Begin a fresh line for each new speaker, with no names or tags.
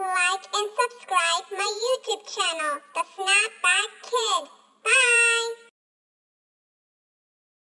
like and subscribe my YouTube channel, the SnapBack.